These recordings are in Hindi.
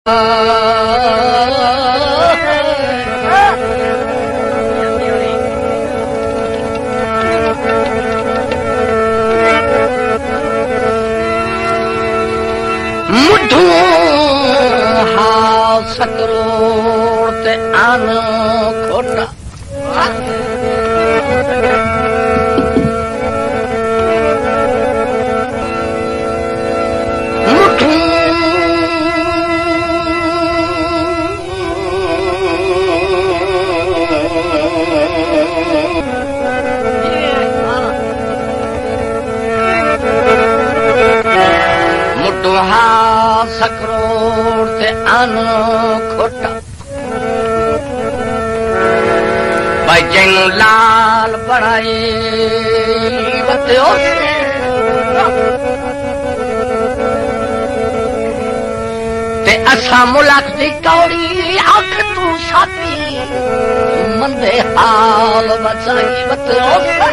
मुठू हाल सकरोड़ ते आन खोटा मुठू मुठू हाल सकरोड़ ते आन खोटा भाई जैनू लाल बनाई बत्यो ते असा मुलाक दी कौड़ी अख तू साथी मंदे हाल बचाई बत्यो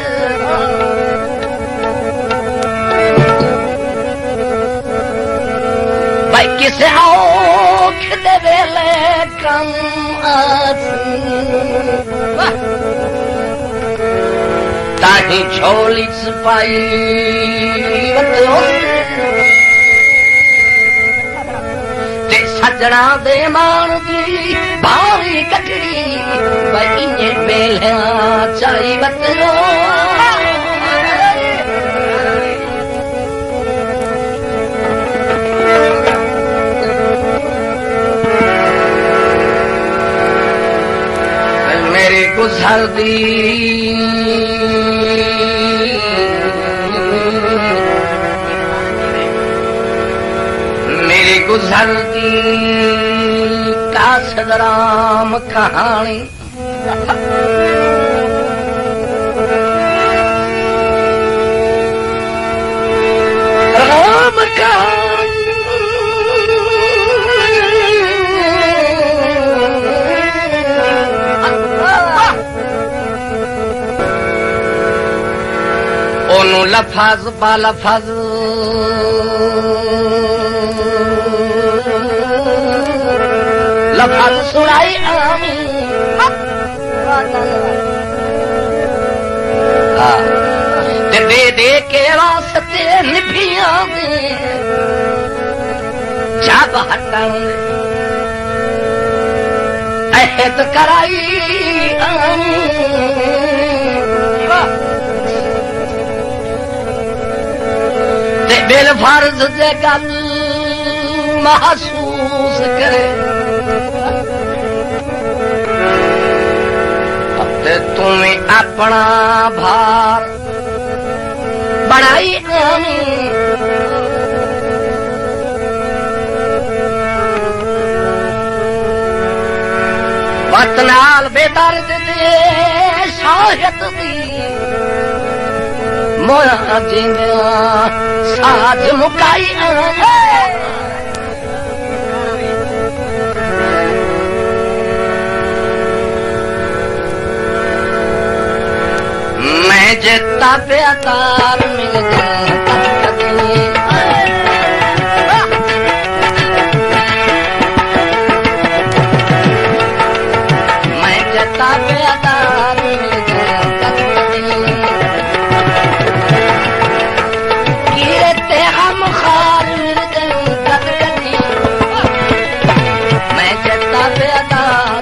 भाई किसे औख दे वेले कम ताही झोली छपाई ते सजना दे मान दी भारी कटड़ी भाई इन्हें बेलिया चाई बतलो मेरी गुजर दी मेरी गुजरती कासदराम कहानी राम कहानी ओनू लफज बा लफज लफज सुनाई आमी ते दे के वास्ते निभिया दे जब हटन अहद कराई आमी ते बिल फर्ज दे गल महसूस करे तुम्हें अपना भार बनाई आमी वतनाल बेदर्द दे शाहत दी मोया जिंदिया साज मुकाई आमी मैं जितना प्यार मिल मैं जितना प्यार मिल गिरते हम खार मिल मैं जितना प्यार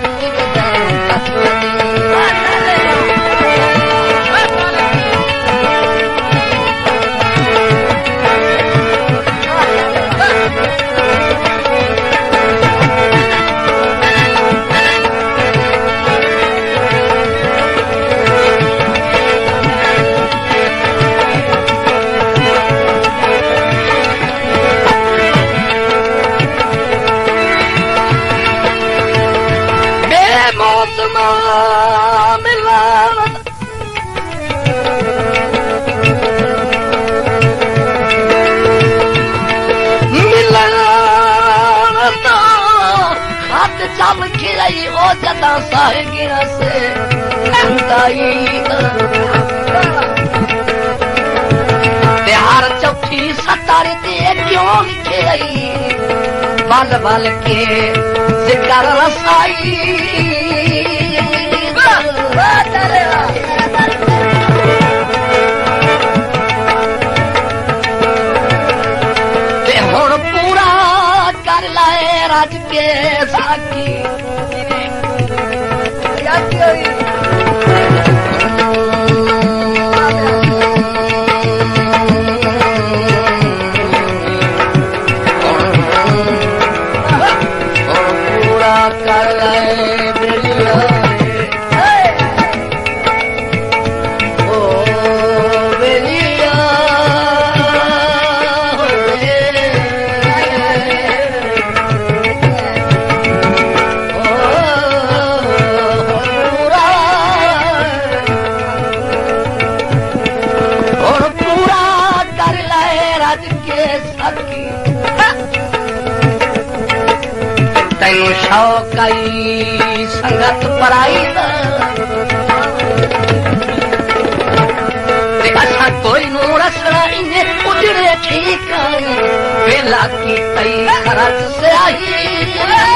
चल गिरई ओ जदा साहे गिरा से हर चौथी सतारी ते क्यों लिखे आई बल बल के जिक्र रसाई ते हुण पूरा कर लाए रज के साकी तेनु शौकई संगत पराई असा कोई नू रसना इन्हें उजड़े ठीक वेला की तई खरच से आई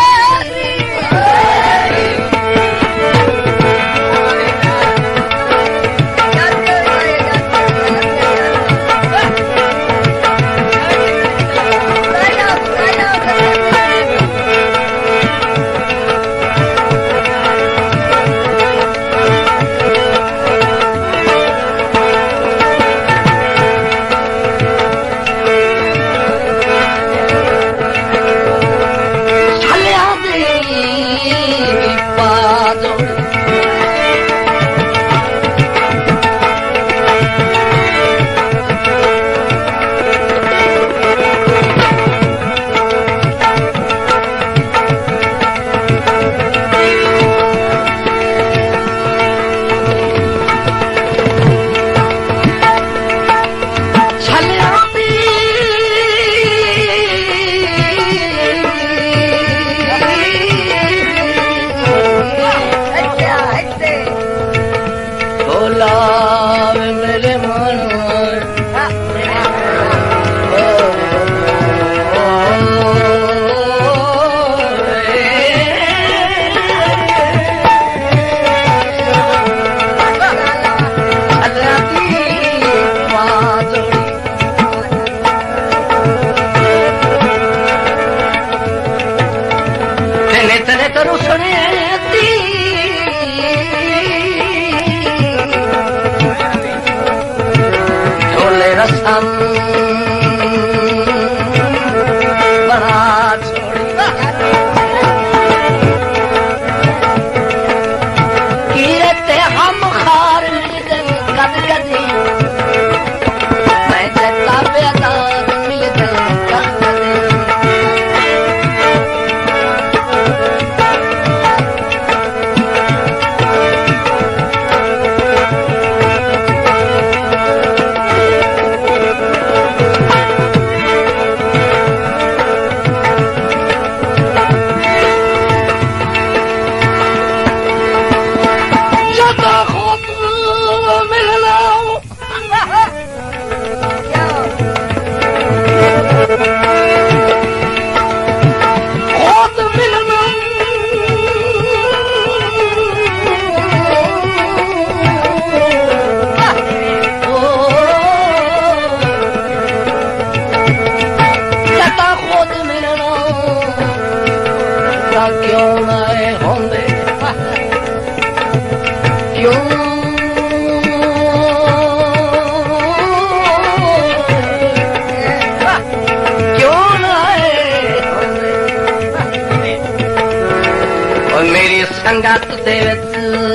संगत दे विच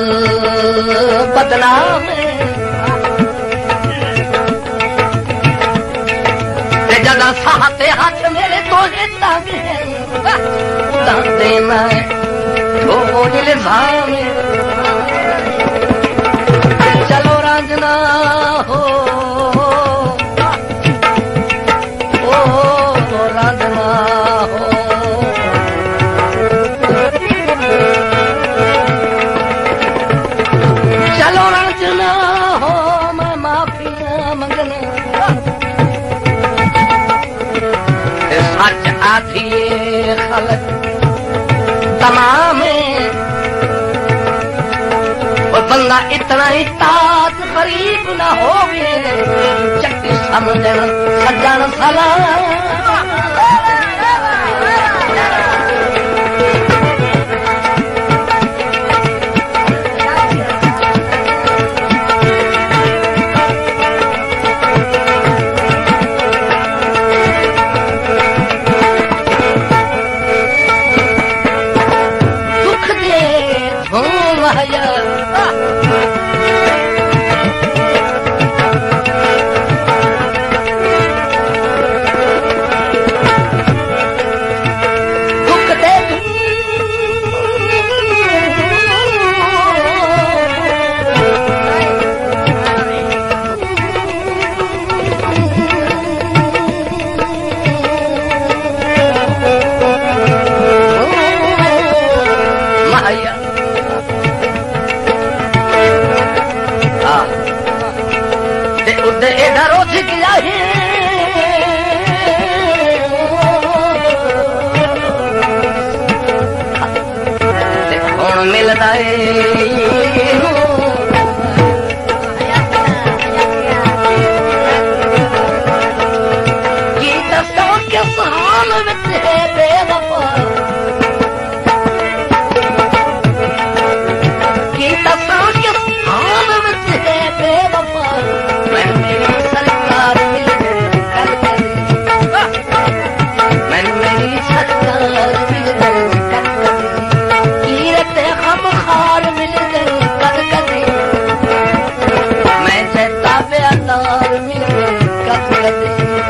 बदनाम ते जदा साहते हाथ मेरे तो देना वो इल्जाम चलो रांझना हो रांझना हो आथिए तमाम और बंदा इतना ही तात गरीब न हो चक्की समझण सजण सलाम मिलता है कि दसों के साल विच है बेवफा कि दसों के साल विच है बेवफा मैं मेरी सरकार मिल गई कर मैं मेरी सरकार मिल गई कर खार मिल गई कर कदे मैं जैसा बेअतार मिल गई कर कदे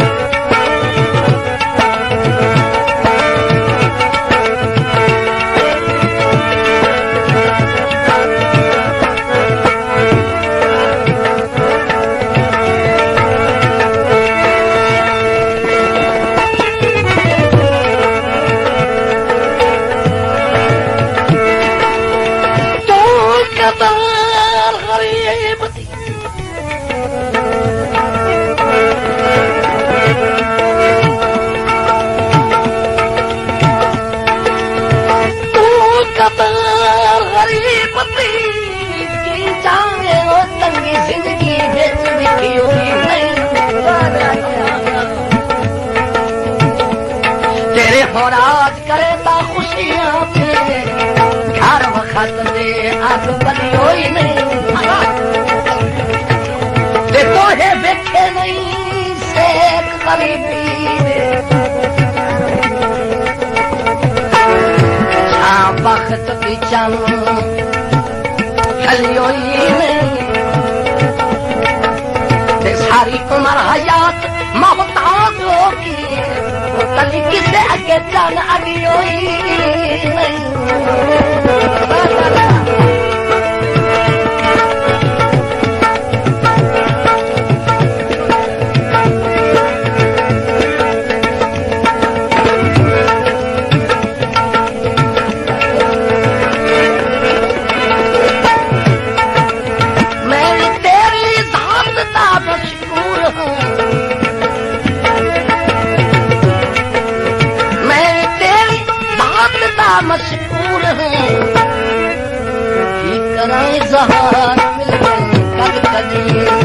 तेरे होराज करे ता खुशियां घर वक्त दे अग बनी होई नहीं ते तोहे वेखे नहीं सेक गरीबी वक्त की चम खली होई नहीं ते सारी उम्र हयात मोहताज होगी तली किसे अगे जान अगी होई मशहूर है कि कराए जहान मिल गए कद कदी